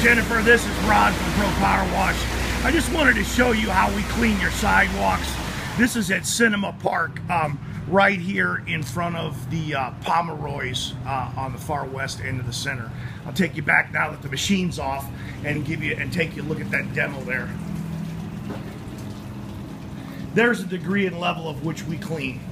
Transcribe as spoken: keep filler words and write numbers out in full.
Jennifer, this is Rod from Pro Power Wash. I just wanted to show you how we clean your sidewalks. This is at Cinema Park, um, right here in front of the uh, Pomeroy's uh, on the far west end of the center. I'll take you back now that the machine's off and give you and take you a look at that demo there. There's a degree and level of which we clean.